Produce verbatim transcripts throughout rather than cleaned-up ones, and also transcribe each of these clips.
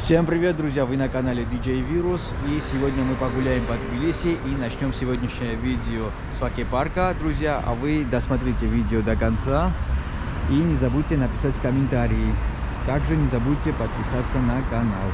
Всем привет, друзья! Вы на канале ди джей Virus, и сегодня мы погуляем по Тбилиси и начнем сегодняшнее видео с вакей-парка, друзья. А вы досмотрите видео до конца и не забудьте написать комментарии. Также не забудьте подписаться на канал.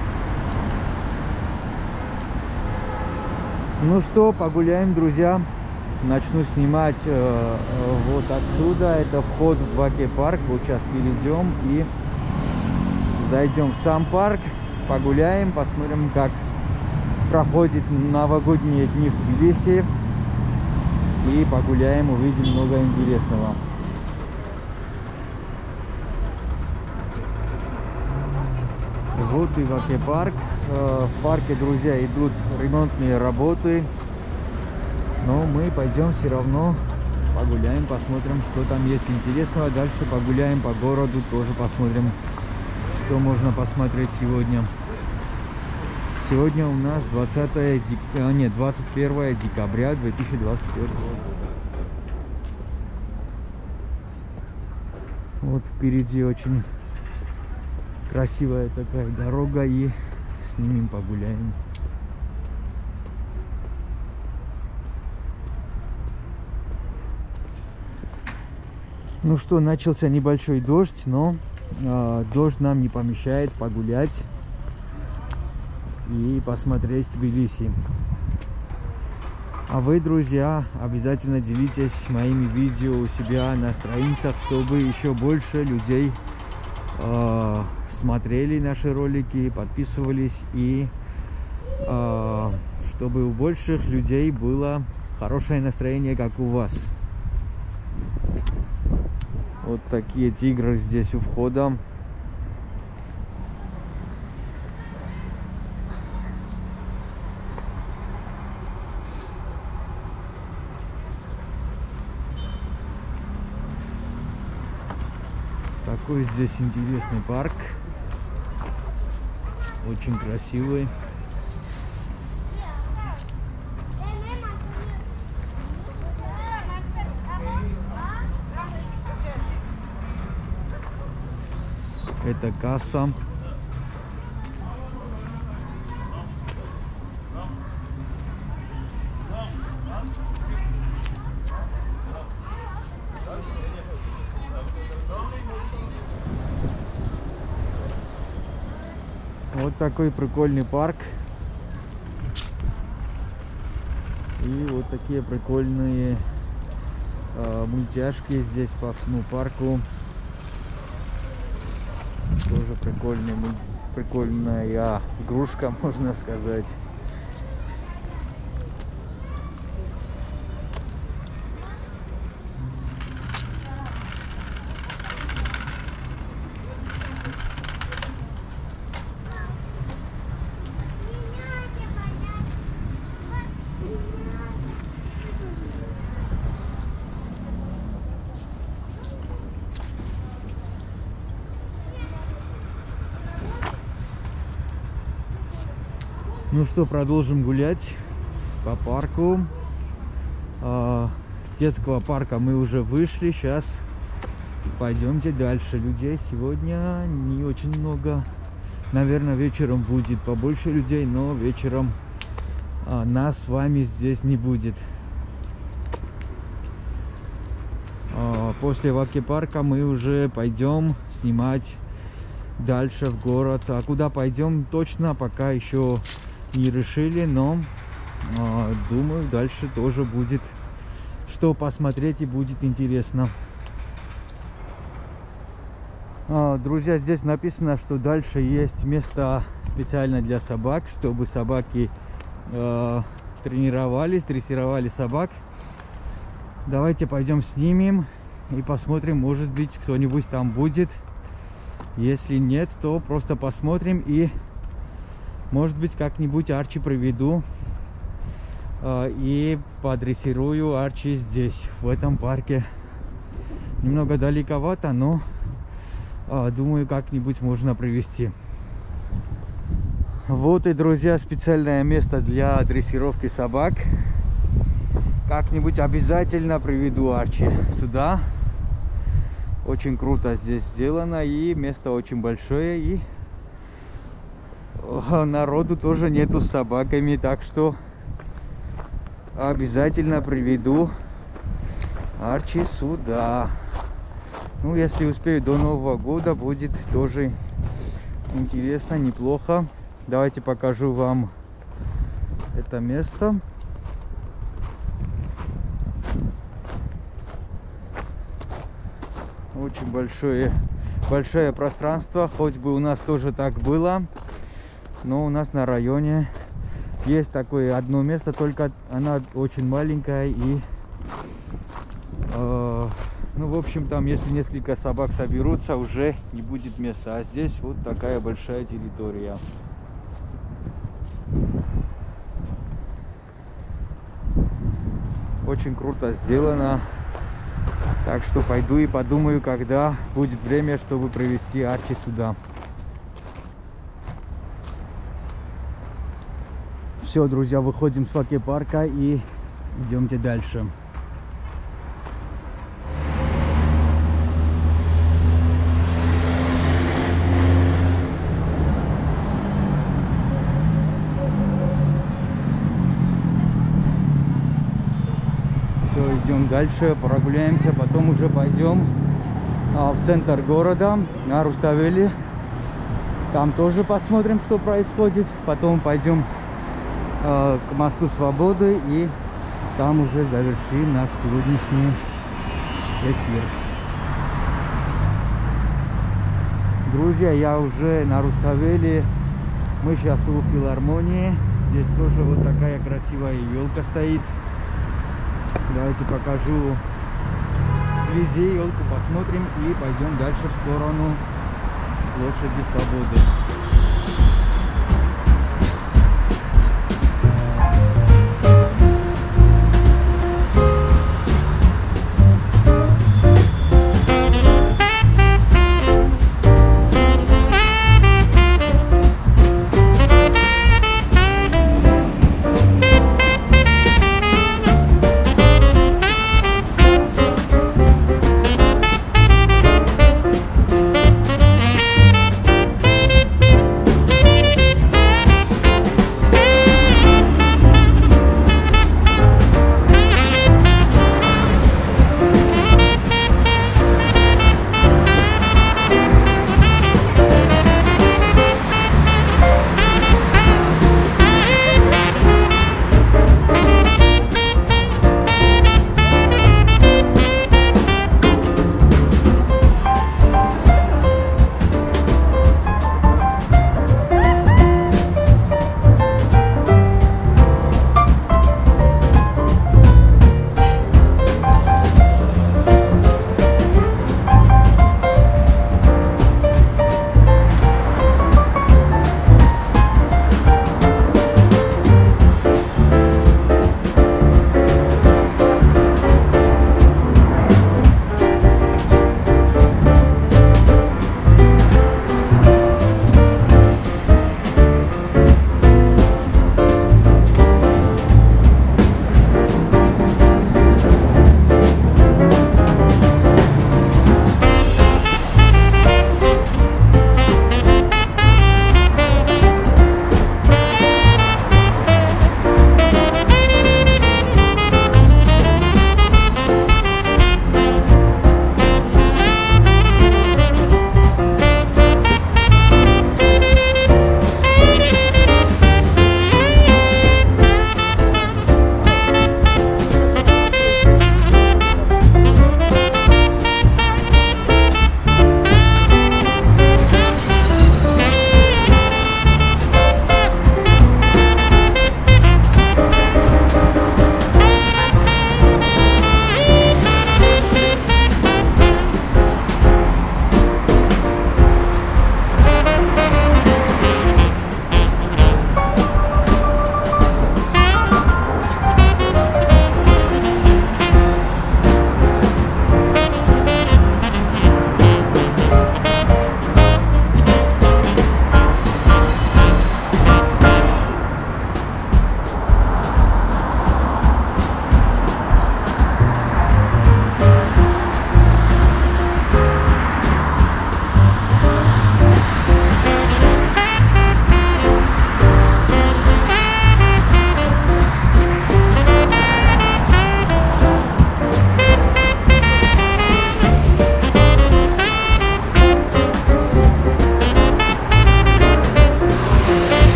Ну что, погуляем, друзья. Начну снимать э, э, вот отсюда. Это вход в вакей-парк. Вот сейчас перейдем и зайдем в сам парк, погуляем, посмотрим, как проходят новогодние дни в Тбилиси. И погуляем, увидим много интересного. Вот и вакей-парк. В парке, друзья, идут ремонтные работы. Но мы пойдем все равно погуляем, посмотрим, что там есть интересного. Дальше погуляем по городу, тоже посмотрим, что можно посмотреть сегодня. Сегодня у нас двадцатое, нет, двадцать первое декабря две тысячи двадцать первого года. Вот впереди очень красивая такая дорога, и с ними погуляем. Ну что, начался небольшой дождь, но э, дождь нам не помешает погулять и посмотреть Тбилиси. А вы, друзья, обязательно делитесь моими видео у себя на страницах, чтобы еще больше людей э, смотрели наши ролики, подписывались, и э, чтобы у больших людей было хорошее настроение, как у вас. Вот такие тигры здесь у входа. Такой здесь интересный парк. Очень красивый. Это касса. Вот такой прикольный парк. И вот такие прикольные э, мультяшки здесь по всему парку. Тоже прикольный, прикольная игрушка, можно сказать. Ну что, продолжим гулять по парку. С детского парка мы уже вышли. Сейчас пойдемте дальше. Людей сегодня не очень много. Наверное, вечером будет побольше людей, но вечером нас с вами здесь не будет. После вакей-парка мы уже пойдем снимать дальше в город. А куда пойдем, точно пока еще не решили, но э, думаю, дальше тоже будет что посмотреть и будет интересно. э, Друзья, здесь написано, что дальше есть место специально для собак, чтобы собаки э, тренировались, дрессировали собак. Давайте пойдем снимем и посмотрим, может быть, кто-нибудь там будет. Если нет, то просто посмотрим, и может быть, как-нибудь Арчи приведу э, и подрессирую Арчи здесь, в этом парке. Немного далековато, но э, думаю, как-нибудь можно привезти. Вот и, друзья, специальное место для дрессировки собак. Как-нибудь обязательно приведу Арчи сюда. Очень круто здесь сделано, и место очень большое, и народу тоже нету с собаками, так что обязательно приведу Арчи сюда. Ну, если успею до Нового года, будет тоже интересно, неплохо. Давайте покажу вам это место. Очень большое, большое пространство, хоть бы у нас тоже так было, но у нас на районе есть такое одно место, только она очень маленькая и, э, ну, в общем, там, если несколько собак соберутся, уже не будет места, а здесь вот такая большая территория. Очень круто сделано. Так что пойду и подумаю, когда будет время, чтобы привезти Арчи сюда. Все, друзья, выходим с аквапарка и идемте дальше. Идем дальше, прогуляемся, потом уже пойдем а, в центр города, на Руставели. Там тоже посмотрим, что происходит. Потом пойдем а, к мосту Свободы и там уже завершим наш сегодняшний эфир. Друзья, я уже на Руставели. Мы сейчас у филармонии. Здесь тоже вот такая красивая елка стоит. Давайте покажу вблизи елку, посмотрим и пойдем дальше в сторону площади Свободы.